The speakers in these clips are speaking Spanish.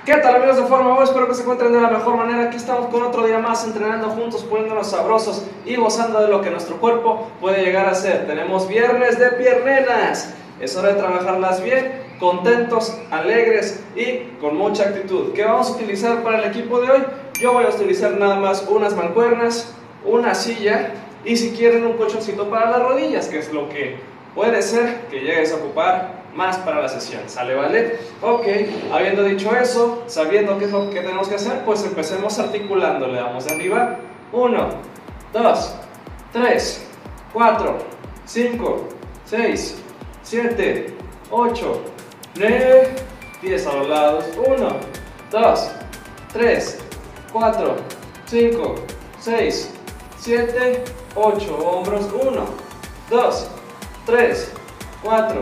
¿Qué tal, amigos de Forma U? Espero que se encuentren de la mejor manera. Aquí estamos con otro día más entrenando juntos, poniéndonos sabrosos y gozando de lo que nuestro cuerpo puede llegar a ser. Tenemos viernes de piernenas. Es hora de trabajarlas bien, contentos, alegres y con mucha actitud. ¿Qué vamos a utilizar para el equipo de hoy? Yo voy a utilizar nada más unas mancuernas, una silla y si quieren un colchoncito para las rodillas, que es lo que puede ser que llegues a ocupar más para la sesión, ¿sale? ¿Vale? Ok, habiendo dicho eso, sabiendo qué es lo que tenemos que hacer, pues empecemos articulando. Le damos de arriba, 1, 2, 3, 4, 5, 6, 7, 8, 9, 10 a los lados, 1, 2, 3, 4, 5, 6, 7, 8, hombros, 1, 2, 3, 4,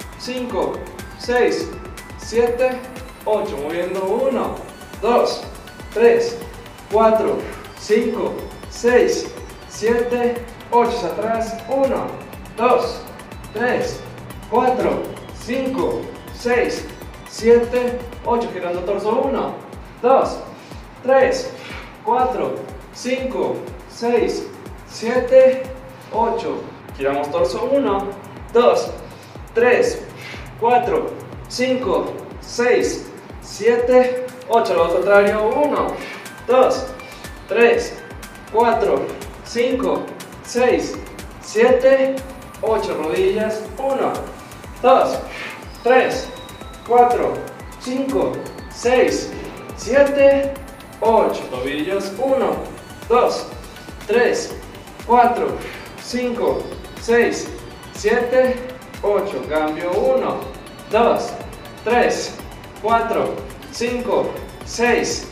5, 6, 7, 8, moviendo 1, 2, 3, 4, 5, 6, 7, 8, hacia atrás, 1, 2, 3, 4, 5, 6, 7, 8, girando torso, 1, 2, 3, 4, 5, 6, 7, 8, giramos torso, 1, 2, 3, 4, 5, 6, 7, 8, lo contrario, 1, 2, 3, 4, 5, 6, 7, 8, rodillas, 1, 2, 3, 4, 5, 6, 7, 8, tobillos, 1, 2, 3, 4, 5, 6, 7, 8, cambio, 1, 2, 3, 4, 5, 6,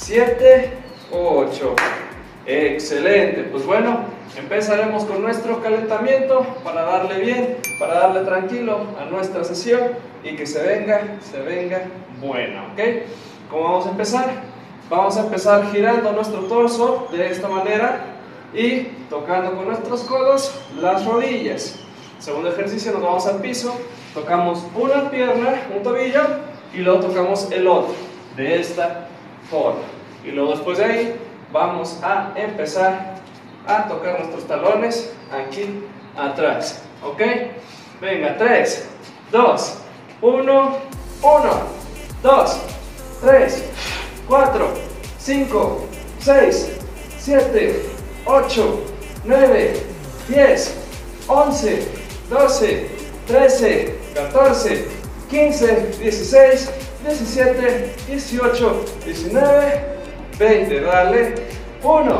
7, 8. Excelente, pues bueno, empezaremos con nuestro calentamiento para darle bien, para darle tranquilo a nuestra sesión y que se venga buena, ¿ok? ¿Cómo vamos a empezar? Vamos a empezar girando nuestro torso de esta manera y tocando con nuestros codos las rodillas. Segundo ejercicio, nos vamos al piso, tocamos una pierna, un tobillo y luego tocamos el otro de esta forma. Y luego después de ahí vamos a empezar a tocar nuestros talones aquí atrás, ¿ok? Venga, 3, 2, 1, 1, 2, 3, 4, 5, 6, 7, 8, 9, 10, 11, 12, 13, 14, 15, 16, 17, 18, 19, 20, dale, 1,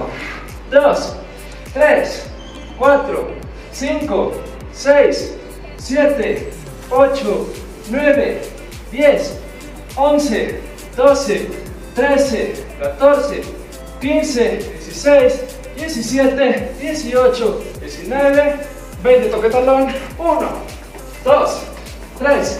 2, 3, 4, 5, 6, 7, 8, 9, 10, 11, 12, 13, 14, 15, 16, 17, 18, 19, 20, toque talón, 1, 2, 3,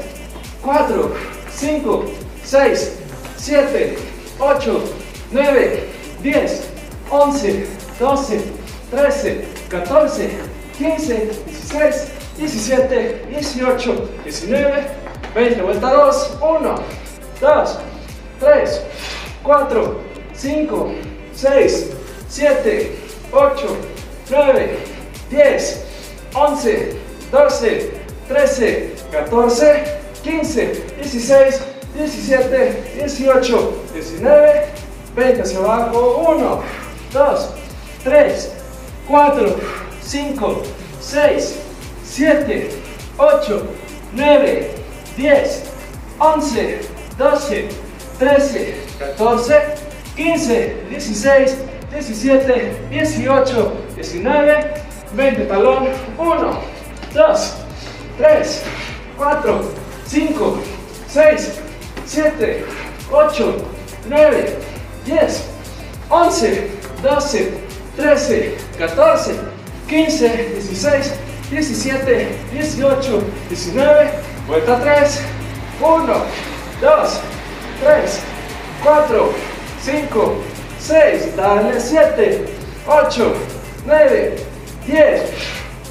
4, 5, 6, 7, 8, 9, 10, 11, 12, 13, 14, 15, 16, 17, 18, 19, 20, vuelta 2, 1, 2, 3, 4, 5, 6, 7, 8, 9, 10, 11, 12, 13, 14, 15, 16, 17, 18, 19, 20, hacia abajo, 1, 2, 3, 4, 5, 6, 7, 8, 9, 10, 11, 12, 13, 14, 15, 16, 17, 18, 19, 20, talón, 1, 2, 3, 4, 5, 6, 7, 8, 9, 10, 11, 12, 13, 14, 15, 16, 17, 18, 19, vuelta 3, 1, 2, 3, 4, 5, 6, dale 7, 8, 9, 10,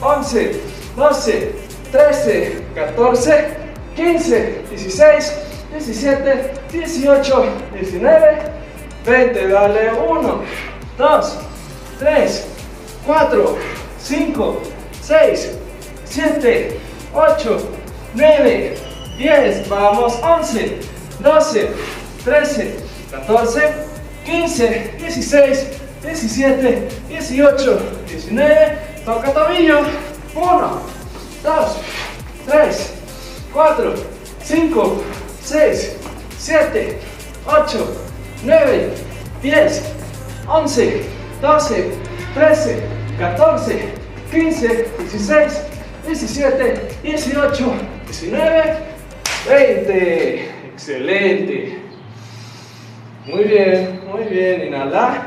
11, 12, 13, 14, 15, 16, 17, 18, 19, 20. Dale. 1, 2, 3, 4, 5, 6, 7, 8, 9, 10. Vamos. 11, 12, 13, 14, 15, 16, 17, 18, 19. Toca tobillo. 1, 2, 3, 4, 5, 6, 7, 8, 9, 10, 11, 12, 13, 14, 15, 16, 17, 18, 19, 20. Excelente. Muy bien, muy bien. Inhala.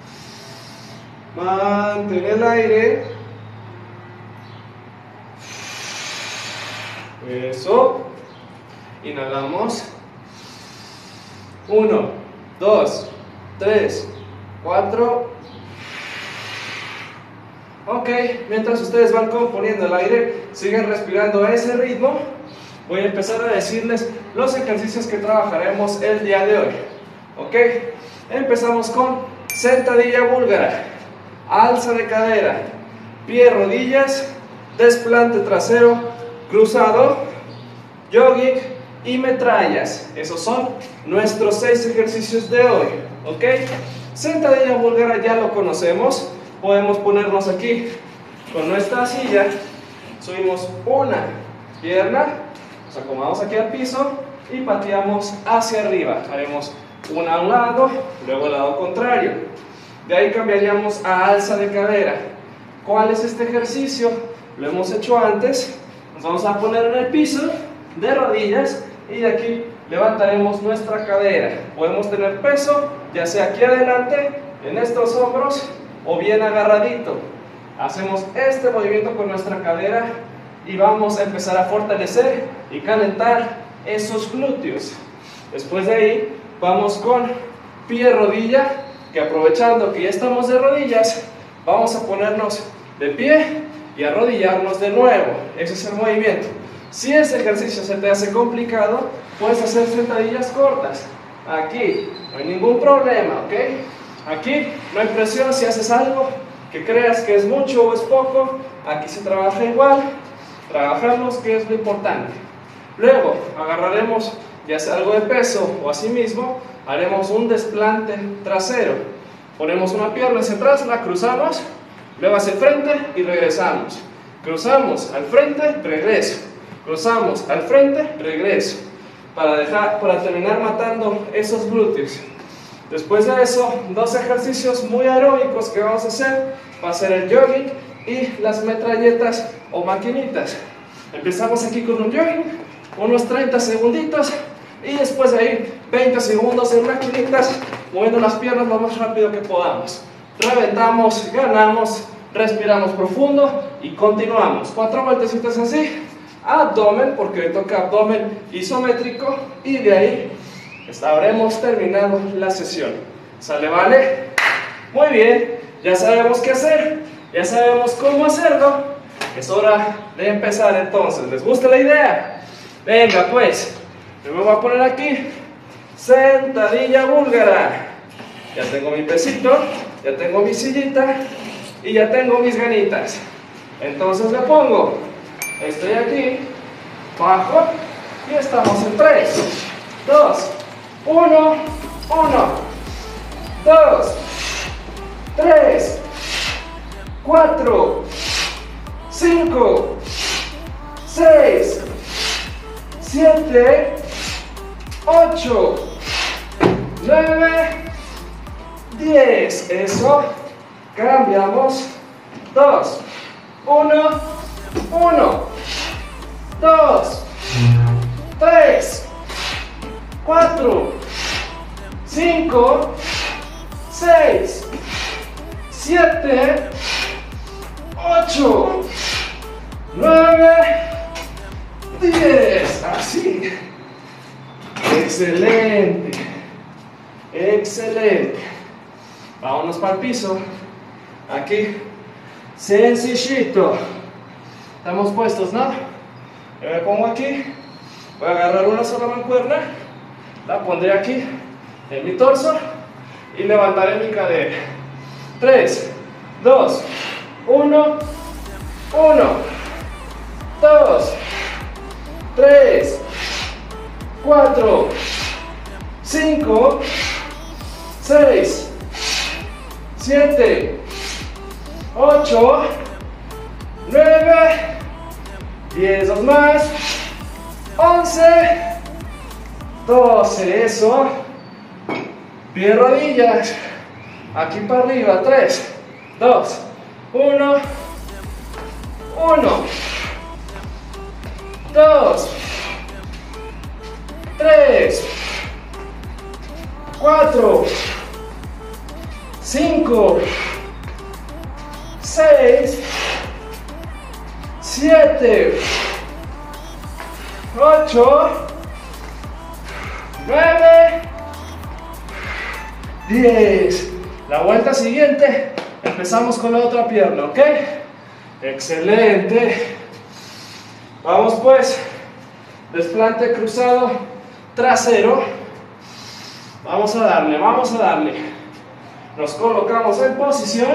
Mantén el aire. Eso. Inhalamos. 1, 2, 3, 4. Ok, mientras ustedes van componiendo el aire, siguen respirando a ese ritmo. Voy a empezar a decirles los ejercicios que trabajaremos el día de hoy. Ok, empezamos con sentadilla búlgara, alza de cadera, pie, rodillas, desplante trasero, cruzado, jogging y metrallas. Esos son nuestros 6 ejercicios de hoy. Ok, sentadilla búlgara ya lo conocemos. Podemos ponernos aquí con nuestra silla, subimos una pierna, nos acomodamos aquí al piso y pateamos hacia arriba. Haremos una a un lado, luego al lado contrario. De ahí cambiaríamos a alza de cadera. ¿Cuál es este ejercicio? Lo hemos hecho antes. Nos vamos a poner en el piso de rodillas y de aquí levantaremos nuestra cadera. Podemos tener peso, ya sea aquí adelante, en estos hombros, o bien agarradito. Hacemos este movimiento con nuestra cadera y vamos a empezar a fortalecer y calentar esos glúteos. Después de ahí vamos con pie, rodilla, que aprovechando que ya estamos de rodillas, vamos a ponernos de pie y arrodillarnos de nuevo. Ese es el movimiento. Si ese ejercicio se te hace complicado, puedes hacer sentadillas cortas. Aquí no hay ningún problema, ¿ok? Aquí no hay presión. Si haces algo que creas que es mucho o es poco, aquí se trabaja igual. Trabajamos, que es lo importante. Luego agarraremos ya sea algo de peso o así mismo, haremos un desplante trasero. Ponemos una pierna hacia atrás, la cruzamos, luego hacia el frente y regresamos. Cruzamos al frente, regreso. Cruzamos al frente, regreso. Para terminar matando esos glúteos. Después de eso, 2 ejercicios muy aeróbicos que vamos a hacer. Va a ser el jogging y las metralletas o maquinitas. Empezamos aquí con un jogging, unos 30 segunditos. Y después de ahí, 20 segundos en maquinitas, moviendo las piernas lo más rápido que podamos. Reventamos, ganamos, respiramos profundo y continuamos. 4 vueltecitas así. Abdomen, porque le toca abdomen isométrico. Y de ahí habremos terminado la sesión. ¿Sale, vale? Muy bien, ya sabemos qué hacer, ya sabemos cómo hacerlo. Es hora de empezar entonces. ¿Les gusta la idea? Venga pues, yo me voy a poner aquí sentadilla búlgara. Ya tengo mi pesito, ya tengo mi sillita y ya tengo mis ganitas. Entonces le pongo, estoy aquí, bajo y estamos en 3, 2, 1, 1, 2, 3, 4, 5, 6, 7, 8, 9, 10. Eso. Cambiamos. 2, 1, 1, 2, 3, 4, 5, 6, 7, 8, 9, 10. Así. Excelente. Excelente. Vámonos para el piso. Aquí. Sencillito. Estamos puestos, ¿no? Yo me pongo aquí. Voy a agarrar una sola mancuerna La pondré aquí en mi torso y levantaré mi cadera. 3, 2, 1, 1, 2, 3, 4, 5, 6, 7, 8, 9, 10, dos más, 11, 12, eso. Pie, rodillas, aquí para arriba, 3, 2, 1, 1, 2, 3, 4, 5, 6, 7, 8, 9, 10. La vuelta siguiente, empezamos con la otra pierna, ¿ok? Excelente. Vamos pues, desplante cruzado trasero. Vamos a darle, vamos a darle. Nos colocamos en posición.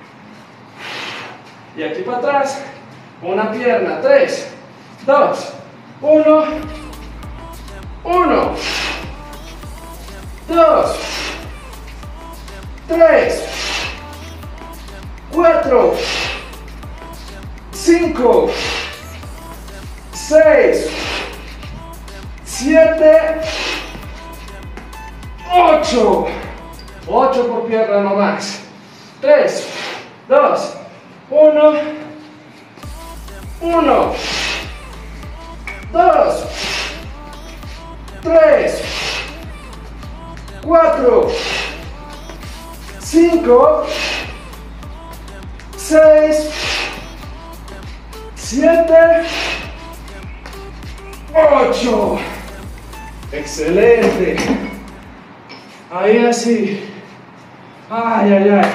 Y aquí para atrás, una pierna, 3, 2, 1, 1, 2, 3, 4, 5, 6, 7, 8. 8 por pierna nomás. 3, 2, 1, 1, 2, 3, 4, 5, 6, 7, 8. Excelente. Ahí así. Ay, ay, ay.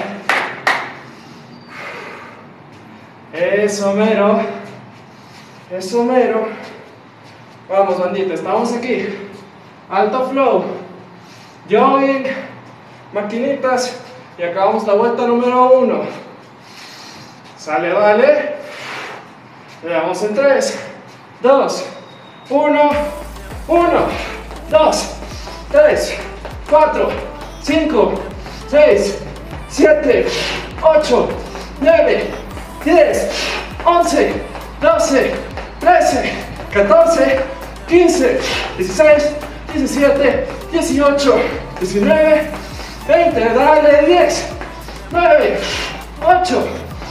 Eso mero. Eso mero. Vamos, bandita, estamos aquí. Alto flow. Jogging. Maquinitas. Y acabamos la vuelta número 1. Sale, vale. Le damos en 3, 2, 1, 1, 2, 3, 4, 5, 6, 7, 8, 9, 10, 11, 12, 13, 14, 15, 16, 17, 18, 19, 20, dale, 10, 9, 8,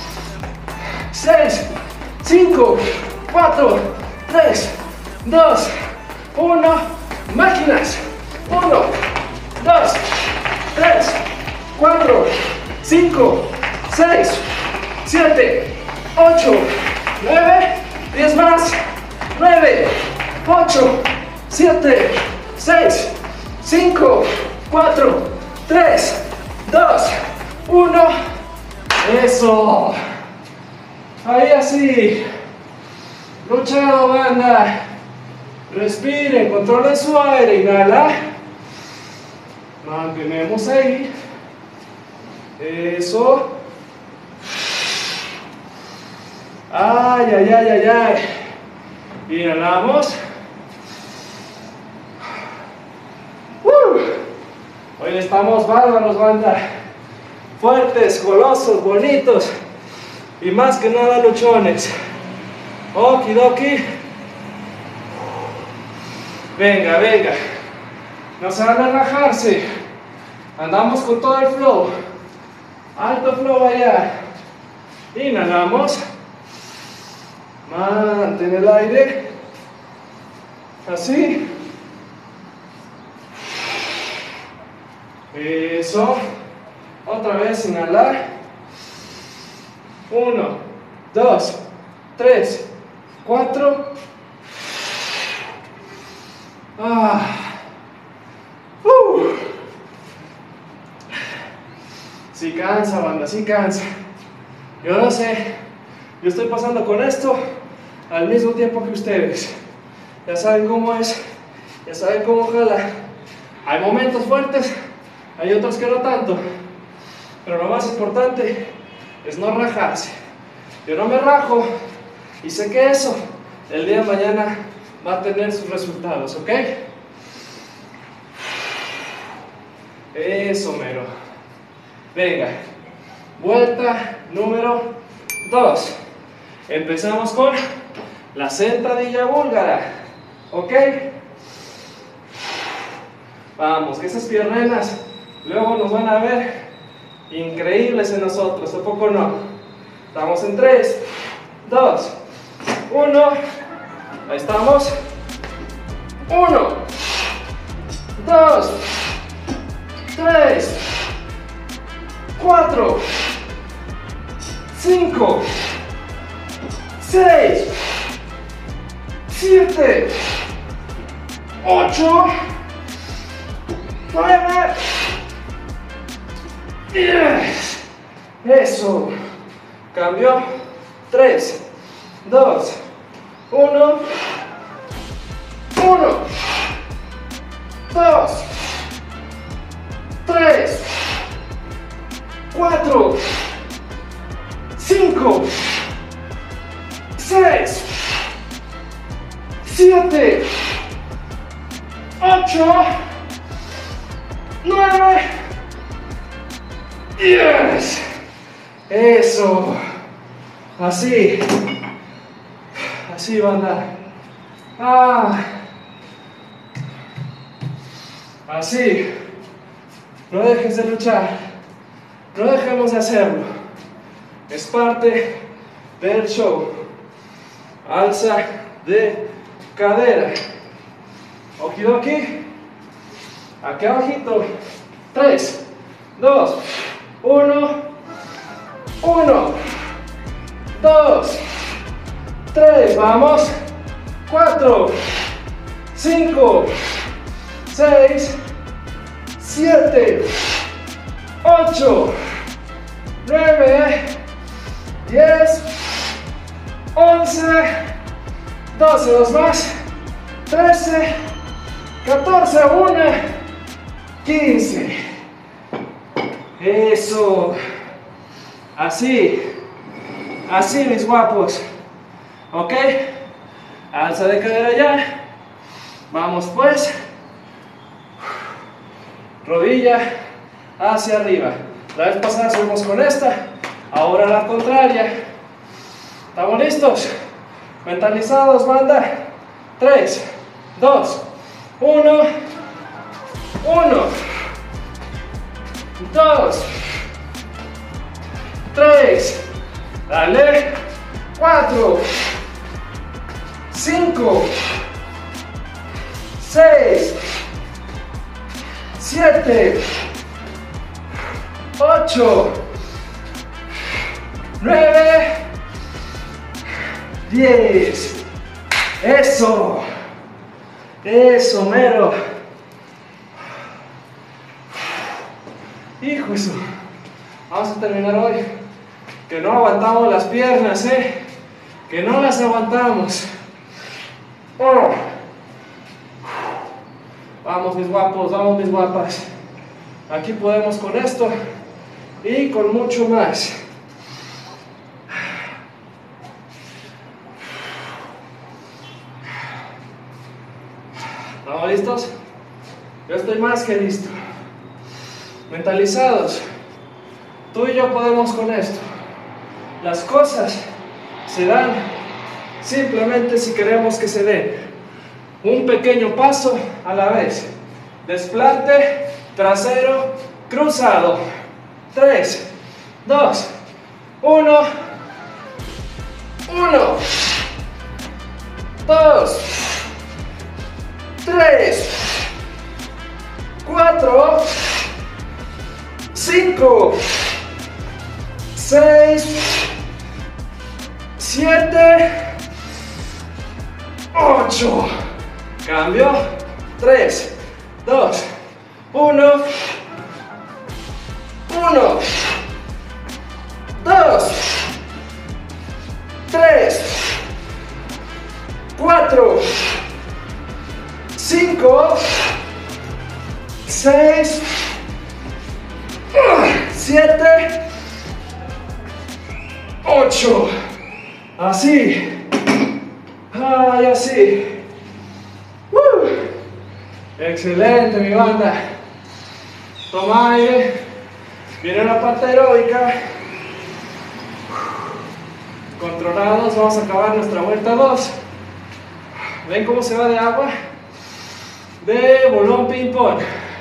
6, 5, 4, 3, 2, 1, máquinas, 1, 2, 3, 4, 5, 6, 7, 8, 9, 10 más, 9, 8, 7, 6, 5, 4, 3, 2, 1, eso, ahí así, luchado banda, respiren, controlen su aire, inhala, mantenemos ahí, eso, ay, ay, ay, ay, ay, inhalamos, hoy estamos bárbaros banda, fuertes, golosos, bonitos, y más que nada luchones, okidoki, venga, venga, no se van a relajarse, andamos con todo el flow, alto flow allá, inhalamos, mantén el aire, así, eso, otra vez inhalar, 1, 2, 3, 4, sí cansa banda, sí cansa, yo no sé, yo estoy pasando con esto al mismo tiempo que ustedes, ya saben cómo es, ya saben cómo jala, Hay momentos fuertes, hay otros que no tanto, pero lo más importante es no rajarse. Yo no me rajo y sé que eso el día de mañana va a tener sus resultados, ¿ok? Eso mero. Venga, vuelta número 2. Empezamos con la sentadilla búlgara, ¿ok? Vamos, que esas piernas luego nos van a ver increíbles en nosotros, ¿a poco no? Estamos en 3, 2, 1. Ahí estamos. 1, 2, 3, 4, 5, 6, 7, 8, 9, 10. Eso. Cambio. 3, 2, 1. 1, 2, 3, 4, 5, 6, 7, 8, 9, 10. Eso. Así. Así, banda. Así. No dejes de luchar. No dejemos de hacerlo. Es parte del show. Alza de cadera. Okidoki. Aquí abajito. 3, 2, 1. 1, 2, 3. Vamos. 4, 5, 6, 7, 8, 9, 10, 11, 12, dos más, 13, 14, 1, 15. Eso. Así. Así, mis guapos. ¿Ok? Alza de cadera ya. Vamos pues. Rodilla hacia arriba. La vez pasada subimos con esta. Ahora la contraria. ¿Estamos listos? Mentalizados, banda. 3, 2, 1. 1, 2, 3. Dale. 4, 5, 6, 7, 8, 9, 10. Eso. Eso, mero. Hijo eso. Vamos a terminar hoy. Que no aguantamos las piernas, que no las aguantamos. Oh. Vamos, mis guapos, vamos, mis guapas. Aquí podemos con esto y con mucho más. ¿Estamos listos? Yo estoy más que listo. Mentalizados. Tú y yo podemos con esto. Las cosas se dan simplemente si queremos que se den. Un pequeño paso a la vez. Desplante, trasero, cruzado. 3, 2, 1. 1, 2, 3, 4, 5, 6, 7, 8. Cambio. 3, 2, 1. 1, 2, 3, 4, 5, 6, 7, 8. Así. Ay, así. Excelente, mi banda. Toma aire. Viene la parte aeróbica. Controlados, vamos a acabar nuestra vuelta 2. ¿Ven cómo se va de agua? De bolón ping pong.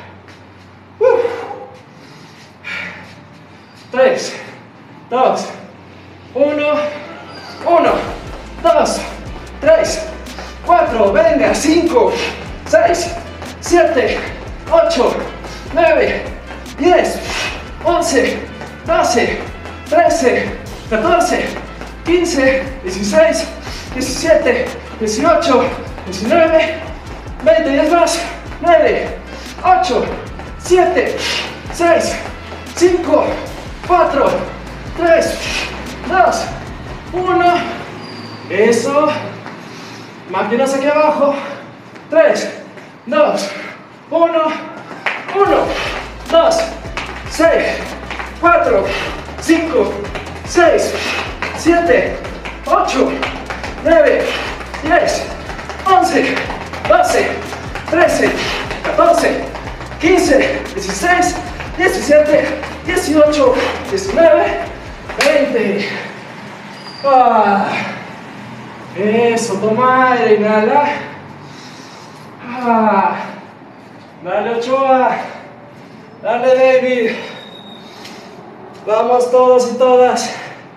3, 2, 1, 1, 2, 3, 4, venga, 5, 6, 7, 8, 9, 10, 11, 12, 13, 14, 15, 16, 17, 18, 19, 20, 10 más, 9, 8, 7, 6, 5, 4, 3, 2, 1. Eso. Máquinas aquí abajo. 3, 2, 1, 1, 2, 6, 4, 5, 6, 7, 8, 9, 10, 11, 12, 13, 14, 15, 16, 17, 18, 19, 20. Eso, toma aire, inhala. Dale, Ochoa. Dale, David. Vamos todos y todas.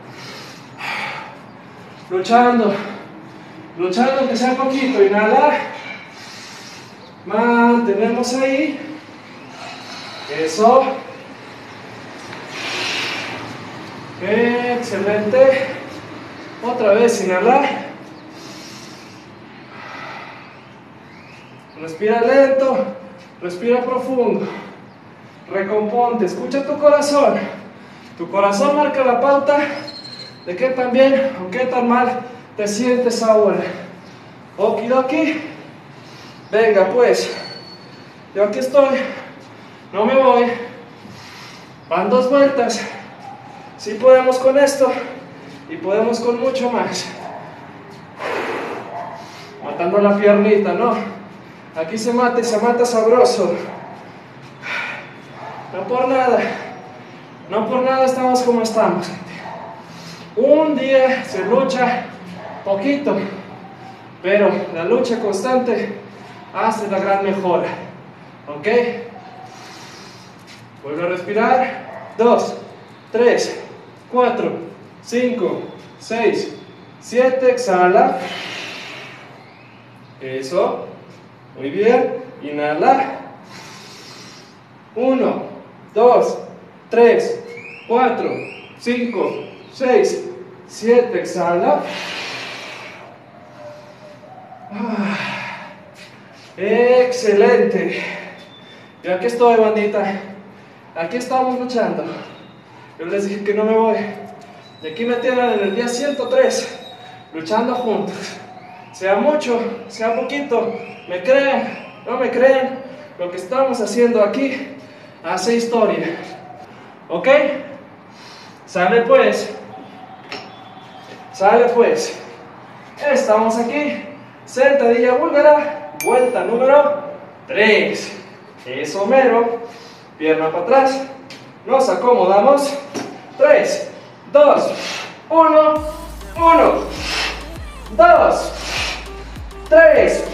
Luchando. Luchando aunque sea poquito. Inhalar. Mantenemos ahí. Eso. Excelente. Otra vez inhalar. Respira lento. Respira profundo. Recomponte. Escucha tu corazón. Tu corazón marca la pauta de qué tan bien o qué tan mal te sientes ahora. Okidoki. Venga pues. Yo aquí estoy. No me voy. Van 2 vueltas. Sí podemos con esto. Y podemos con mucho más. Matando la piernita, ¿no? Aquí se mata y se mata sabroso. No por nada. No por nada estamos como estamos. Un día se lucha poquito. Pero la lucha constante hace la gran mejora. ¿Ok? Vuelve a respirar. 2, 3, 4, 5, 6, 7. Exhala. Eso. Muy bien. Inhala. 1, 2, 3, 4, 5, 6, 7. Exhala. Excelente. Y aquí estoy, bandita. Aquí estamos luchando. Yo les dije que no me voy. Y aquí me tienen en el día 103, luchando juntos. Sea mucho, sea poquito, me creen, no me creen, lo que estamos haciendo aquí hace historia. ¿Ok? Sale pues. Sale pues. Estamos aquí. Sentadilla búlgara. Vuelta número 3. Eso mero. Pierna para atrás. Nos acomodamos. 3, 2, 1, 1, 2, 3,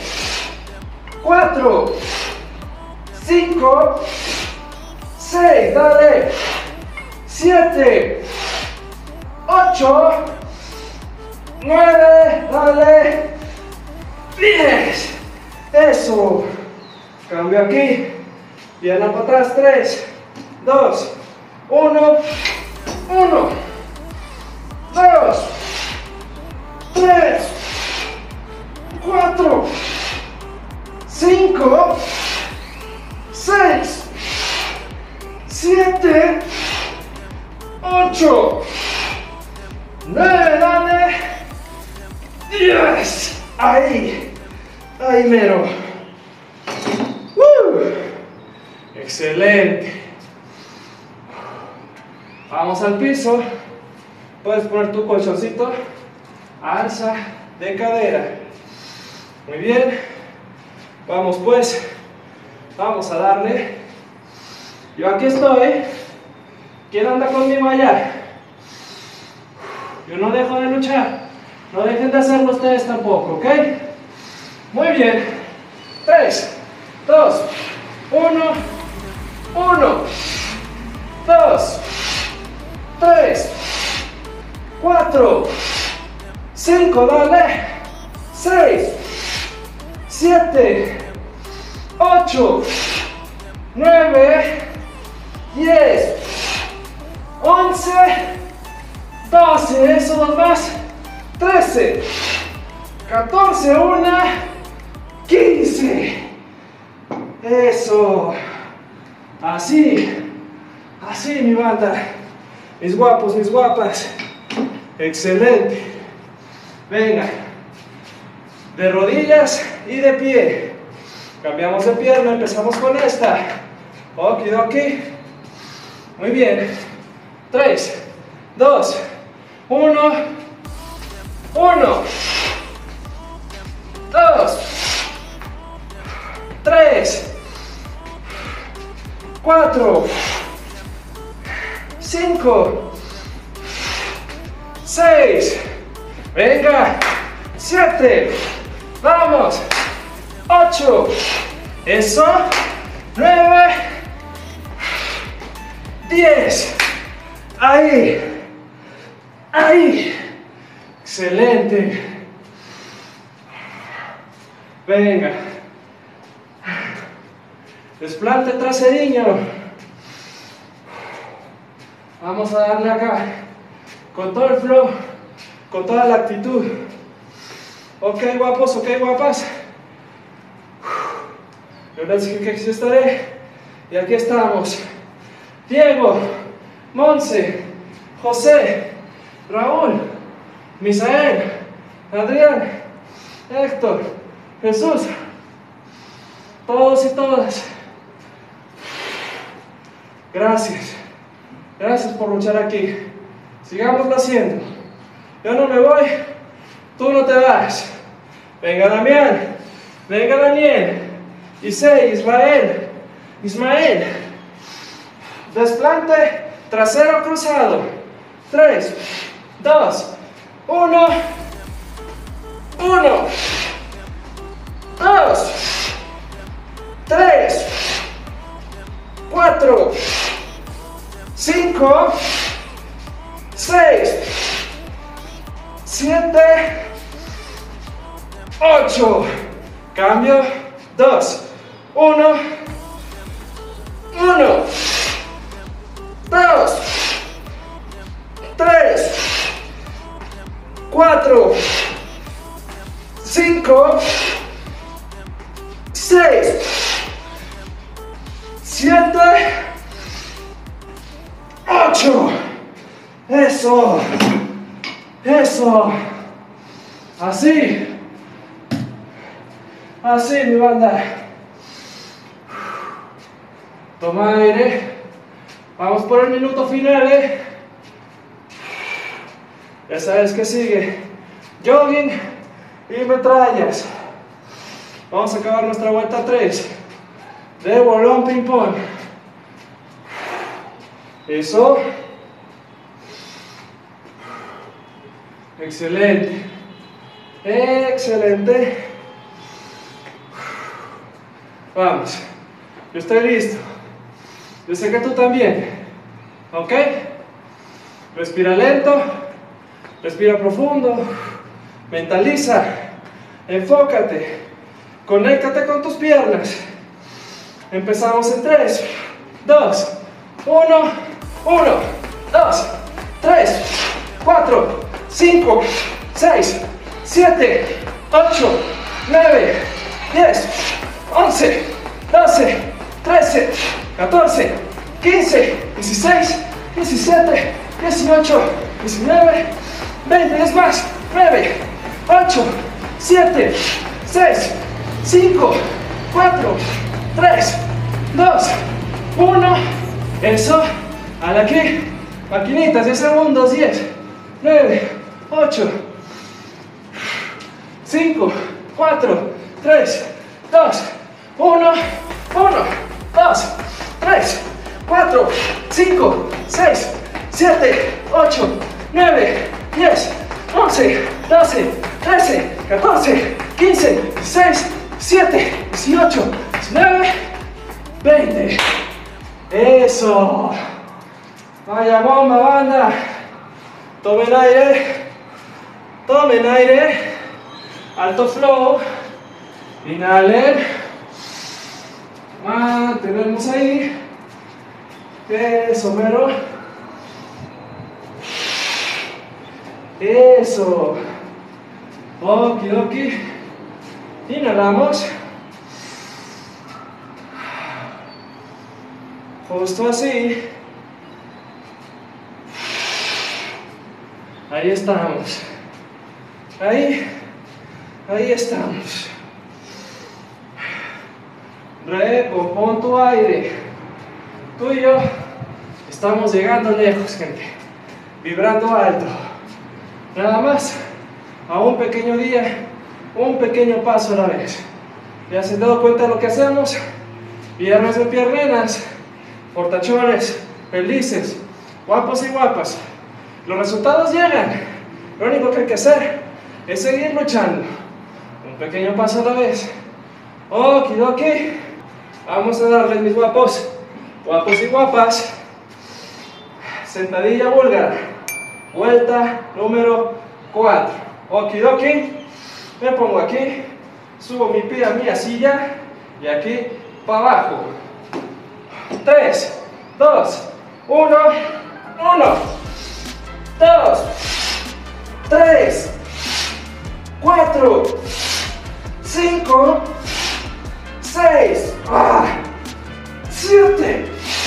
4, 5, 6, dale, 7, 8, 9, dale, 10, eso, cambio aquí, pierna para atrás, 3, 2, 1, 1, 2, 3, 4, 5, 6, 7, 8, 9, dale, 10, ahí, ahí mero. Excelente. Vamos al piso. Puedes poner tu colchoncito. Alza de cadera. Muy bien. Vamos pues. Vamos a darle. Yo aquí estoy. ¿Quién anda conmigo allá? Yo no dejo de luchar. No dejen de hacerlo ustedes tampoco, ¿ok? Muy bien. 3, 2, 1, 1, 2, 3, 4, 5, dale, 6, 7, 8, 9, 10, 11, 12, eso, dos más, 13, 14, 1, 15, eso, así, así mi banda, mis guapos, mis guapas, excelente, venga, de rodillas y de pie, cambiamos de pierna, empezamos con esta, okidoki, muy bien, 3, 2, 1, 1, 2, 3, 4, 5, 6, venga, 7, vamos, 8, eso, 9, 10, ahí, ahí, excelente, venga, desplante traseriño, vamos a darle acá, con todo el flow, con toda la actitud, ok guapos, ok guapas, yo les dije que aquí estaré, y aquí estamos, Diego, Monse, José, Raúl, Misael, Adrián, Héctor, Jesús, todos y todas, gracias, gracias por luchar aquí, sigámoslo haciendo, yo no me voy, tú no te vas, venga Damián, venga Daniel, Isai, Israel, Ismael, desplante, trasero cruzado, 3, 2, 1, 1, 2, 3, 4, 5, 6, 7, 8, cambio, 2, 1, 1, 2, 3, 4, 5, 6, 7, 8, eso, eso, así, así mi banda, toma aire, vamos por el minuto final, ya sabes que sigue, jogging y metrallas, vamos a acabar nuestra vuelta 3, de bolón ping pong, eso, excelente, excelente, vamos, yo estoy listo, yo sé que tú también, ok, respira lento, respira profundo, mentaliza, enfócate, conéctate con tus piernas, empezamos en 3, 2, 1, 1, 2, 3, 4, 5, 6, 7, 8, 9, 10, 11, 12, 13, 14, 15, 16, 17, 18, 19, 20, es más, 9, 8, 7, 6, 5, 4, 3, 2, 1. Eso. A la aquí. Maquinitas, 10 segundos. 10, 9, 8, 5, 4, 3, 2, 1, 1, 2, 3, 4, 5, 6, 7, 8, 9, 10, 11, 12, 13, 14, 15, 16, 17, 18, 19, 20. Eso. Vaya bomba, banda. Tomen aire. Tomen aire. Alto flow. Inhalen. Mantenemos ahí. Eso, mero. Eso. Okidoki. Inhalamos. Justo así. Ahí estamos. Ahí estamos. Recompón tu aire. Tú y yo estamos llegando lejos, gente. Vibrando alto. Nada más. A un pequeño día, un pequeño paso a la vez. ¿Ya se han dado cuenta de lo que hacemos? Viernes de piernenas, fortachones, felices, guapos y guapas. Los resultados llegan. Lo único que hay que hacer es seguir luchando. Un pequeño paso a la vez. Okidoki. Vamos a darles, mis guapos. Guapos y guapas. Sentadilla búlgara. Vuelta número 4. Okidoki. Me pongo aquí. Subo mi pie a mi silla. Y aquí para abajo. 3, 2, 1, 1. 2, 3, 4, 5, 6, 7,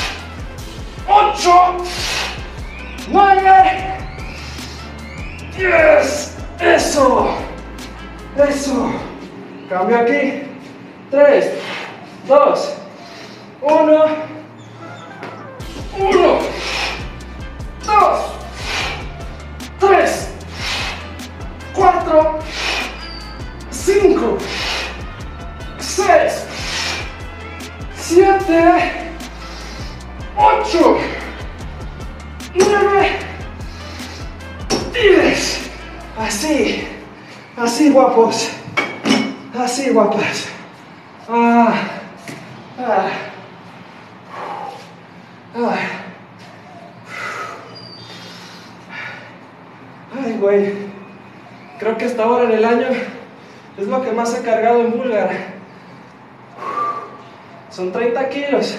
8, 9, 10. Eso. Eso. Cambio aquí. 3, 2, 1, 1, 2, 3, 4, 5, 6, 7, 8, 9, 10. Así, así, guapos, así, guapas. Ay, güey. Creo que hasta ahora en el año es lo que más he cargado en búlgara. Son 30 kilos.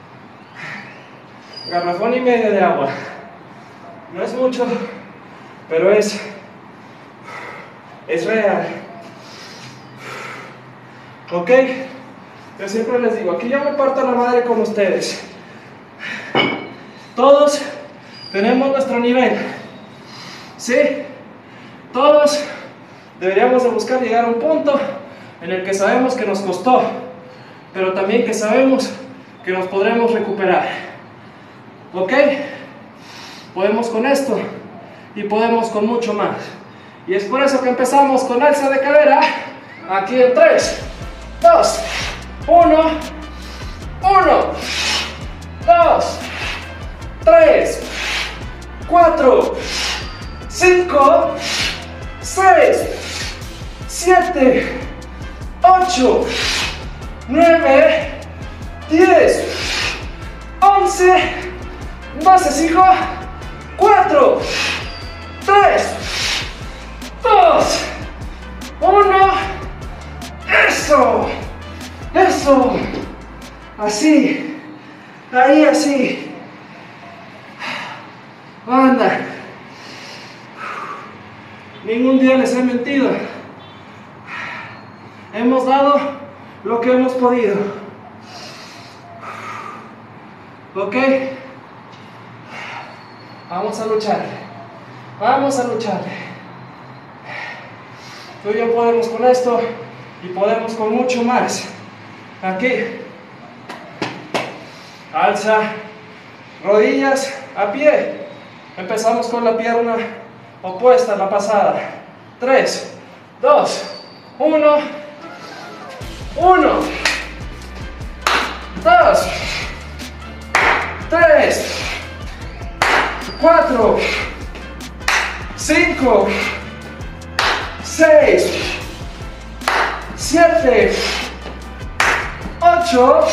Garrafón y medio de agua. No es mucho, pero es real. Ok, yo siempre les digo, aquí yo me parto la madre con ustedes. Todos tenemos nuestro nivel. ¿Sí? Todos deberíamos de buscar llegar a un punto en el que sabemos que nos costó, pero también que sabemos que nos podremos recuperar. ¿Ok? Podemos con esto y podemos con mucho más. Y es por eso que empezamos con alza de cadera. Aquí en 3, 2, 1, 1, 2, 3, 4, 5, 6, 7, 8, 9, 10, 11, 12, 5, 4, 3, 2, 1. Eso, eso, así, ahí así. Anda. Ningún día les he mentido. Hemos dado lo que hemos podido. ¿Ok? Vamos a luchar. Vamos a luchar. Tú y yo podemos con esto y podemos con mucho más. Aquí. Alza, rodillas a pie. Empezamos con la pierna opuesta a la pasada. 3, 2, 1. 1, 2, 3, 4, 5, 6, 7, 8,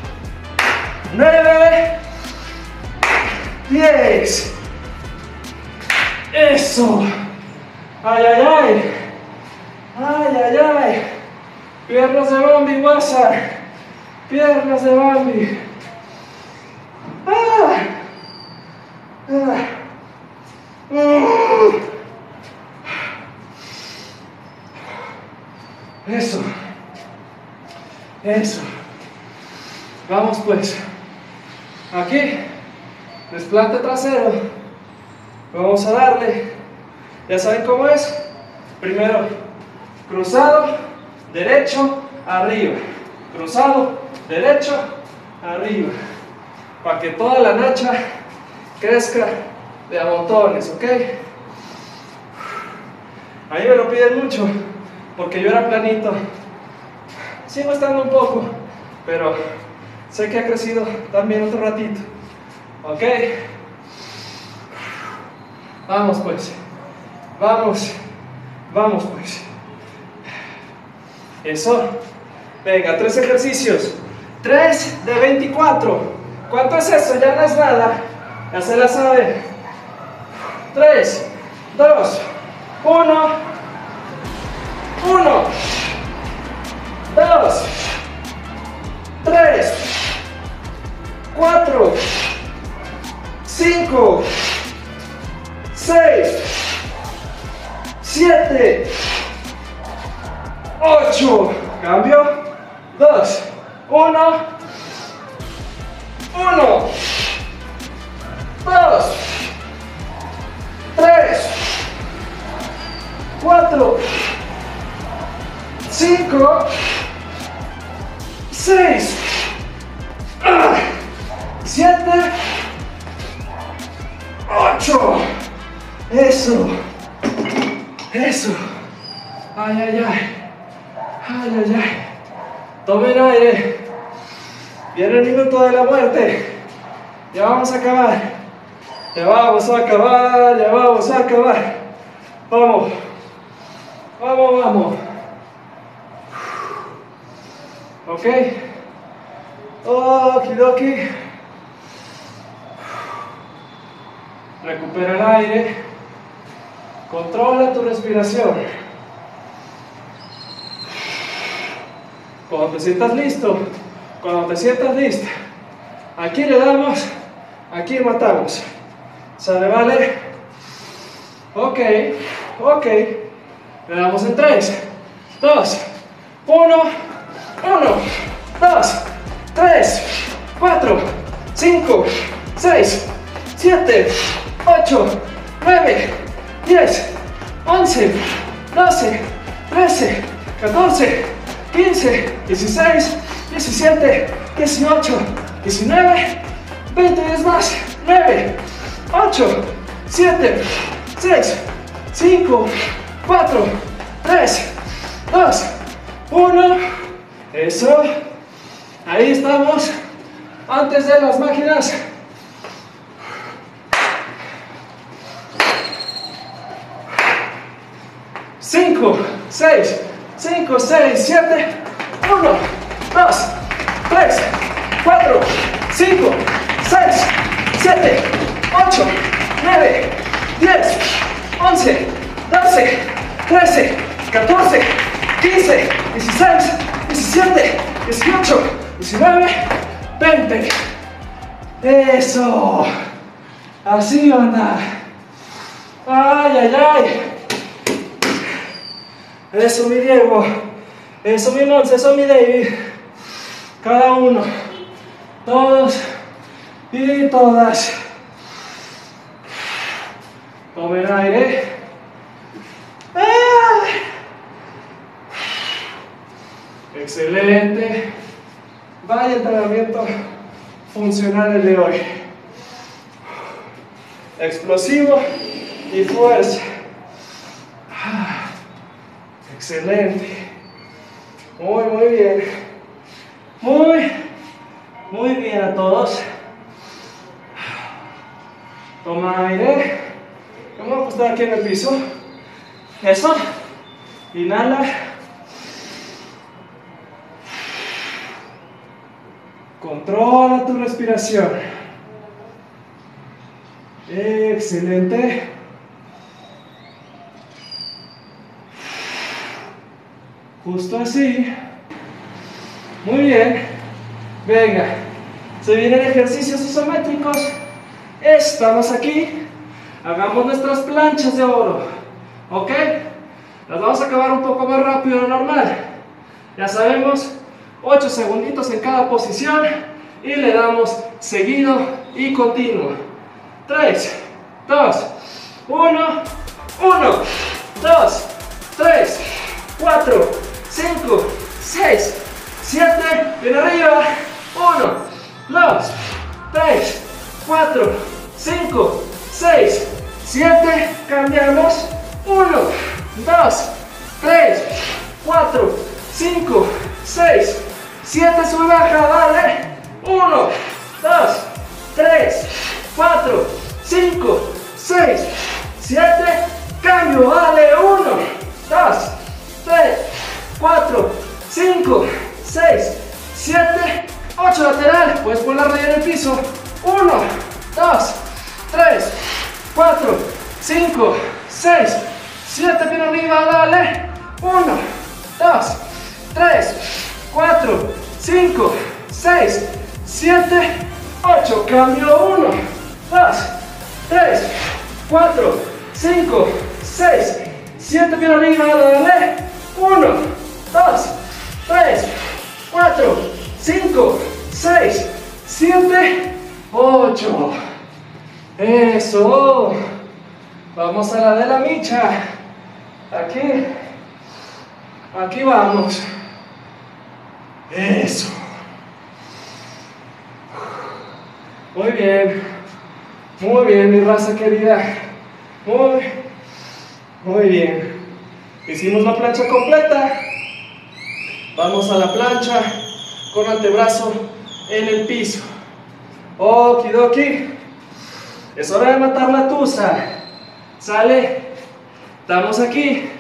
9, 10. Eso. Ay, ay, ay. Ay, ay, ay. Piernas de Bambi, guasa. Piernas de Bambi. Ah. Ah. Eso. Eso. Vamos pues. Aquí. Desplante trasero. Vamos a darle. Ya saben cómo es. Primero, cruzado, derecho, arriba. Cruzado, derecho, arriba. Para que toda la nacha crezca de a montones, ¿ok? A mí me lo piden mucho, porque yo era planito. Sigo estando un poco, pero sé que ha crecido también otro ratito, ¿ok? Vamos pues, vamos, vamos pues. Eso. Venga, 3 ejercicios. 3 de 24. ¿Cuánto es eso? Ya no es nada. Ya se la saben. 3, 2, 1. 1, 2, 3, 4, 5, 6, 7, 8. Cambio. 2, 1, 1, 2, 3, 4, 5, 6, 7, 8. Eso. Eso. Ay, ay, ay. Ay, ay, ay. Tomen aire. Viene el minuto de la muerte. Ya vamos a acabar. Ya vamos a acabar. Ya vamos a acabar. Vamos. Vamos, vamos. Ok. Okidoki. Recupera el aire. Controla tu respiración. Cuando te sientas listo, cuando te sientas lista, aquí le damos, aquí matamos. ¿Sale, vale? Ok, ok. Le damos en 3, 2, 1, 1, 2, 3, 4, 5, 6, 7, 8, 9, 10, 11, 12, 13, 14, 15, 16, 17, 18, 19, 20 veces más. 9, 8, 7, 6, 5, 4, 3, 2, 1. Eso. Ahí estamos. Antes de las máquinas. 5, 6, 5, 6, 7, 1, 2, 3, 4, 5, 6, 7, 8, 9, 10, 11, 12, 13, 14, 15, 16, 17, 18, 19, 20. Eso. Así anda. Ay, ay, ay. Eso, mi Diego. Eso, mi Monse. Eso, mi David. Cada uno. Todos y todas. Tomen aire. ¡Ah! Excelente. Vaya entrenamiento funcional el de hoy. Explosivo y fuerza. Excelente. Muy bien. Muy bien a todos. Toma aire. Vamos a acostar aquí en el piso. Eso. Inhala. Controla tu respiración. Excelente. Justo así. Muy bien. Venga. Se vienen ejercicios isométricos. Estamos aquí. Hagamos nuestras planchas de oro. ¿Ok? Las vamos a acabar un poco más rápido de lo normal. Ya sabemos, 8 segunditos en cada posición. Y le damos seguido y continuo. 3, 2, 1, 1, 2, 3, 4, 5, 6, 7, bien arriba, 1, 2, 3, 4, 5, 6, 7, cambiamos, 1, 2, 3, 4, 5, 6, 7, sube, baja, dale, 1, 2, 3, 4, 5, 6, 7, cambio, dale, 1, 2, 3, 4, 5, 6, 7, 8, lateral, puedes poner la rodilla en el piso, 1, 2, 3, 4, 5, 6, 7, bien arriba, dale, 1, 2, 3, 4, 5, 6, 7, 8, cambio, 1, 2, 3, 4, 5, 6, 7, bien arriba, dale, 1, 2, 3, 4, 5, 6, 7, 8. Eso. Vamos a la de la micha. Aquí vamos. Eso. Muy bien, mi raza querida. Muy bien. Hicimos la plancha completa. Vamos a la plancha con antebrazo en el piso. Okidoki. Es hora de matar la tusa. Sale. Estamos aquí.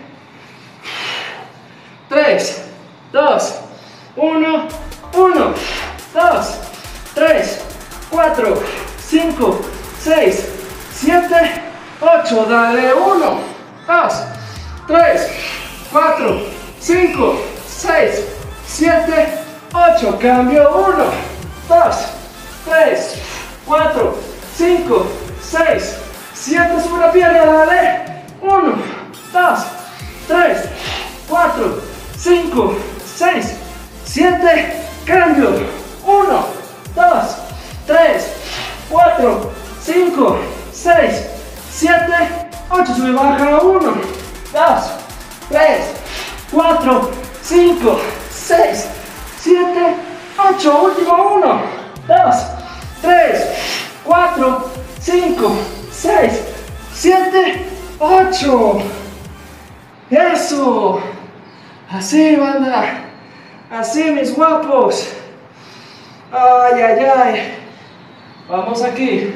3, 2, 1, 1, 2, 3, 4, 5, 6, 7, 8. Dale. 1, 2, 3, 4, 5, 6, 7, 8. Cambio. 1, 2, 3, 4, 5, 6, 7. Sube la pierna. Dale. 1, 2, 3, 4, 5, 6, 7. Cambio. 1, 2, 3, 4, 5, 6, 7, 8. Sube, baja. 1, 2, 3, 4, 5, 6, 7, 8. Último. 1, 2, 3, 4, 5, 6, 7, 8. Eso. Así, banda. Así, mis guapos. Ay. Vamos aquí.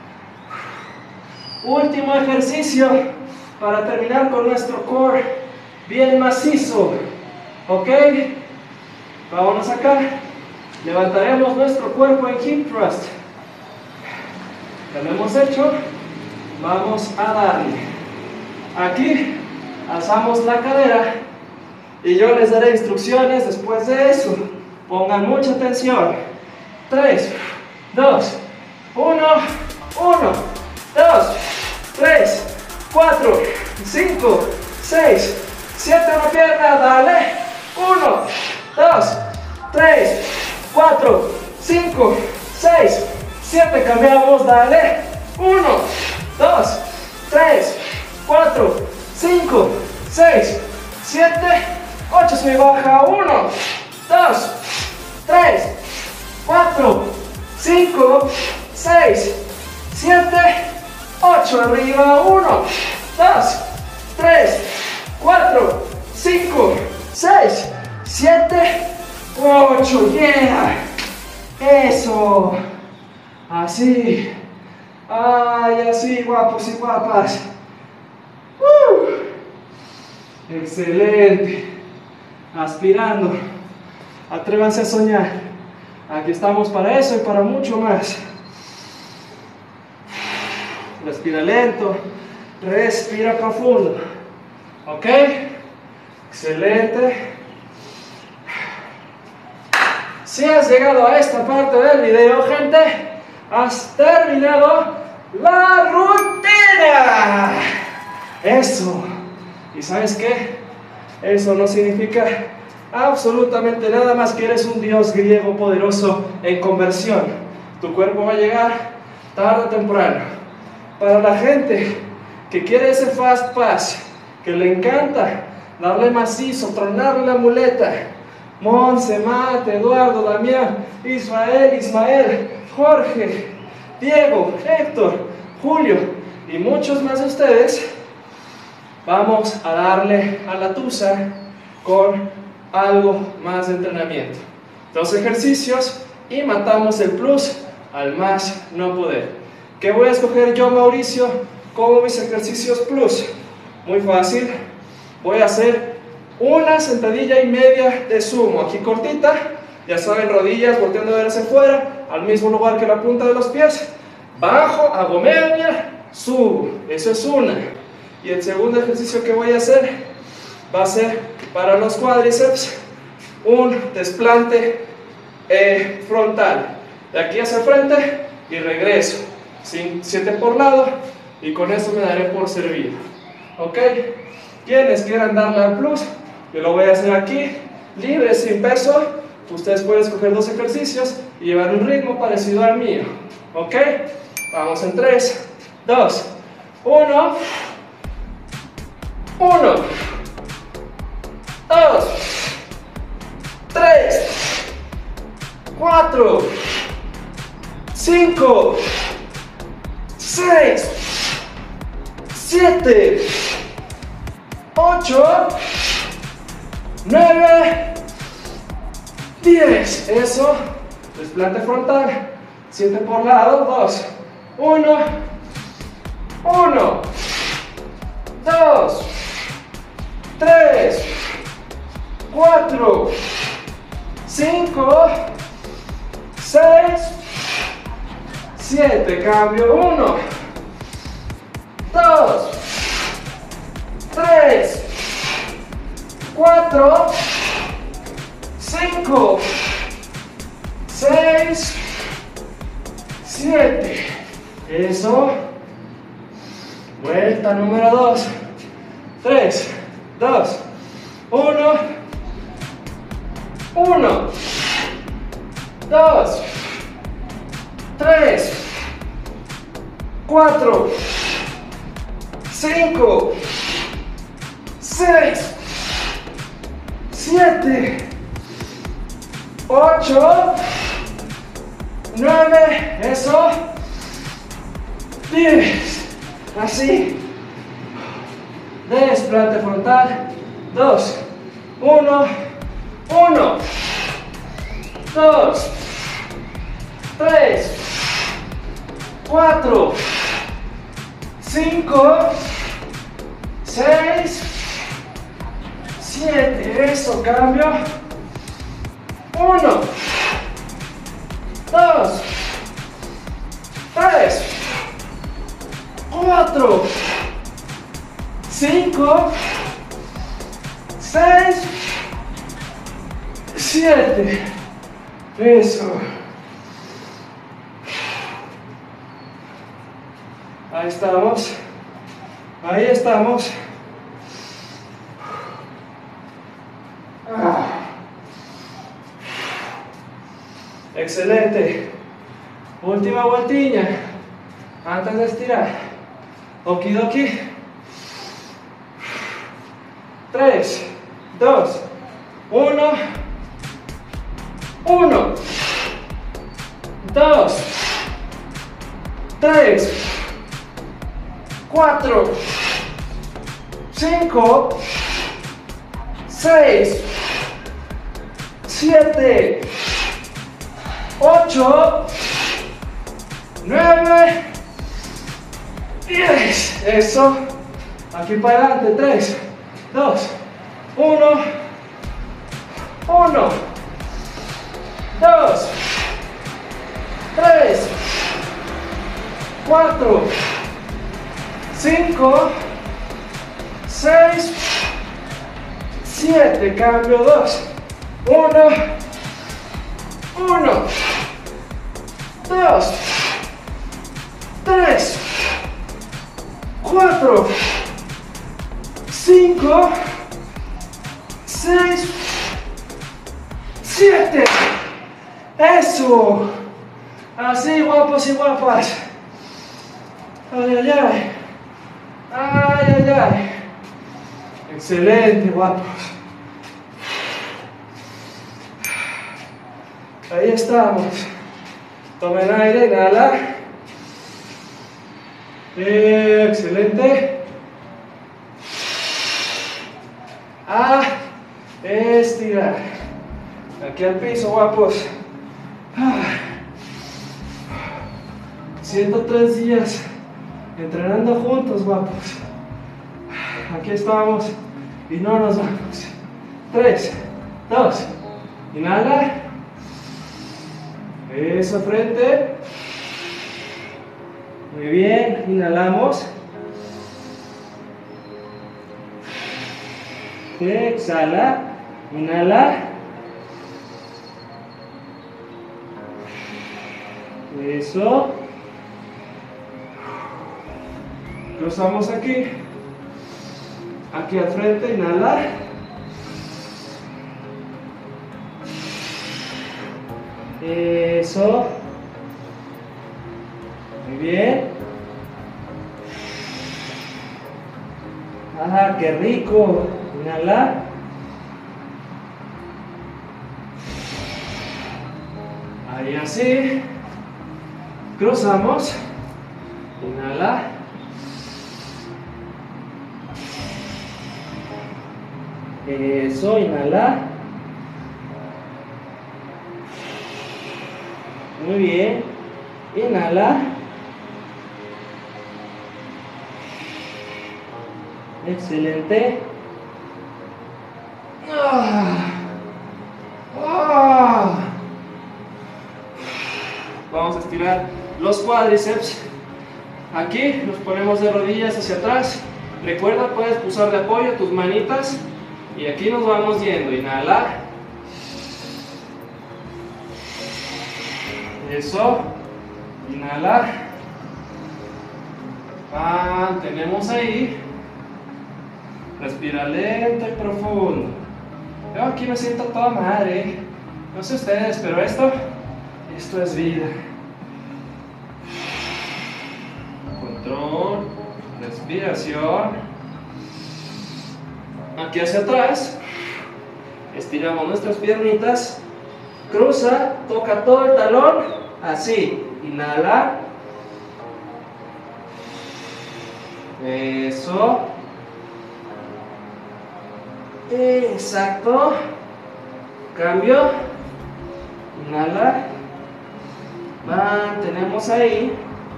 Último ejercicio para terminar con nuestro core bien macizo. ¿Ok? Vámonos acá. Levantaremos nuestro cuerpo en hip thrust. Ya lo hemos hecho. Vamos a darle. Aquí alzamos la cadera y yo les daré instrucciones después de eso. Pongan mucha atención. 3, 2, 1, 1, 2, 3, 4, 5, 6, 7, una pierna, dale. 1, 2, 3, 4, 5, 6, 7, cambiamos, dale. 1, 2, 3, 4, 5, 6, 7, 8, sube y baja. 1, 2, 3, 4, 5, 6, 7, 8, arriba, 1, 2, 3, 4, 5, 6, 7, 8, yeah, eso, así, ay, así, guapos y guapas, excelente, aspirando, atrévanse a soñar, aquí estamos para eso y para mucho más. Respira lento, respira profundo, ok, excelente. Si has llegado a esta parte del video, gente, has terminado la rutina. Eso. ¿Y sabes qué? Eso no significa absolutamente nada más que eres un dios griego poderoso en conversión. Tu cuerpo va a llegar tarde o temprano. Para la gente que quiere ese fast pass, que le encanta darle macizo, tronarle la muleta, Monse, Mate, Eduardo, Damián, Israel, Ismael, Jorge, Diego, Héctor, Julio y muchos más de ustedes, vamos a darle a la tusa con algo más de entrenamiento. 2 ejercicios y matamos el plus al más no poder. ¿Qué voy a escoger yo, Mauricio, como mis ejercicios plus? Muy fácil. Voy a hacer una sentadilla y media de sumo. Aquí cortita, ya saben, rodillas volteando a ver hacia afuera, al mismo lugar que la punta de los pies. Bajo, hago media, subo. Eso es una. Y el segundo ejercicio que voy a hacer va a ser para los cuádriceps, un desplante frontal. De aquí hacia el frente y regreso. 7 por lado y con esto me daré por servido. Ok, quienes quieran darle al plus, yo lo voy a hacer aquí, libre, sin peso. Ustedes pueden escoger 2 ejercicios y llevar un ritmo parecido al mío. Ok, vamos en 3, 2, 1, 1, 2, 3, 4, 5, 6, 7, 8, 9, 10. Eso, desplante frontal, 7 por lado, 2, 1, 1, 2, 3, 4, 5, 6, 7, cambio, 1, 2, 3, 4, 5, 6, 7, eso, vuelta número 2, 3, 2, 1, 1, 2, 3, 4, 5, 6, 7, 8, 9, eso, 10, así, desplante frontal, 2, 1, 1, 2, 3, 4, 5, 6, 7, eso, cambio, 1, 2, 3, 4, 5, 6, 7, eso. Ahí estamos. Ahí estamos. Excelente. Última vueltilla antes de estirar. Okidoki. 3, 2, 1, 1, 2, 3, 4, 5, 6, 7, 8, 9, 10. Eso. Aquí para adelante. 3, 2, 1. 1, 2, 3, 4, 5, 6, 7. Cambio 2. 1, 1, 2, 3, 4, 5, 6, 7. Eso. Así, guapos y guapas. Ay, ay, ay. Ay, ay, ay. Excelente, guapos. Ahí estamos. Tomen aire, inhala. Excelente. Estirar. Aquí al piso, guapos. 103 días entrenando juntos, guapos. Aquí estamos y no nos vamos. 3, 2, inhala. Eso, frente. Muy bien, inhalamos. Exhala, inhala. Eso. Cruzamos aquí. Aquí al frente, inhala. Eso. Muy bien. Qué rico. Inhala. Ahí así. Cruzamos. Inhala. Eso, inhala. Muy bien. Inhala. Excelente. Vamos a estirar los cuádriceps. Aquí nos ponemos de rodillas hacia atrás. Recuerda, puedes usar de apoyo tus manitas. Y aquí nos vamos yendo. Inhala. Eso. Inhala. Mantenemos ahí. Respira lento y profundo. Yo aquí me siento toda madre. No sé ustedes, pero esto es vida. Control. Respiración. Aquí hacia atrás. Estiramos nuestras piernitas. Cruza, toca todo el talón. Así. Inhala. Eso. Exacto. Cambio. Inhala. Mantenemos ahí.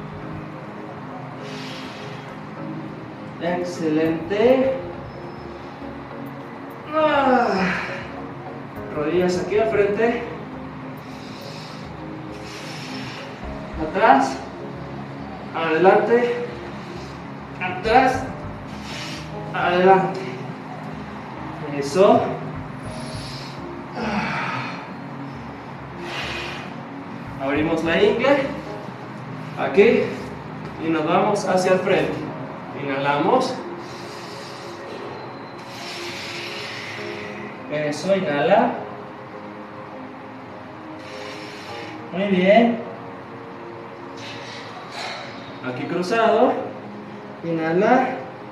Excelente. Rodillas aquí al frente. Atrás. Adelante. Atrás. Adelante. Eso. Abrimos la ingle. Aquí. Y nos vamos hacia el frente. Inhalamos. Eso, inhala. Muy bien. Aquí cruzado. Inhala.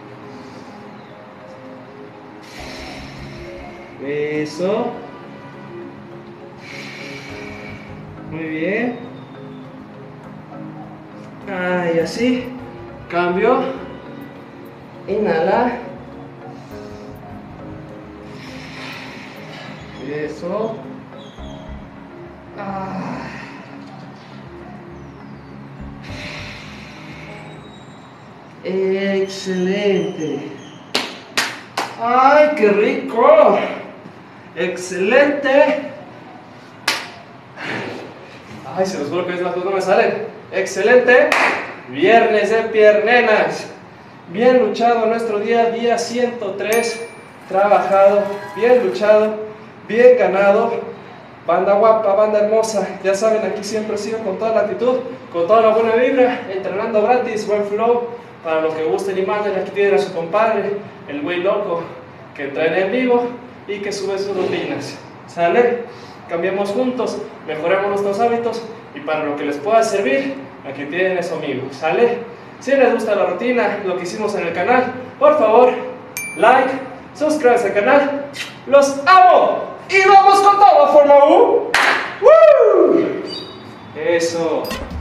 Eso. Muy bien. Ahí Y así, cambio, inhala, eso, excelente, ¡ay, qué rico! Excelente. Ay, se los juro que las dos no me salen. Excelente. Viernes de piernenas. Bien luchado nuestro día 103. Trabajado, bien luchado, bien ganado. Banda guapa, banda hermosa. Ya saben, aquí siempre sigo con toda la actitud, con toda la buena vibra, entrenando gratis, buen flow. Para los que gusten y manden, aquí tienen a su compadre, el güey loco, que entrena en vivo y que sube sus rutinas. ¿Sale? Cambiemos juntos, mejoremos nuestros hábitos y para lo que les pueda servir, aquí tienen eso, amigos. ¿Sale? Si les gusta la rutina, lo que hicimos en el canal, por favor, like, suscríbanse al canal. ¡Los amo! ¡Y vamos con todo, Fórmula 1! ¡Woo! Eso.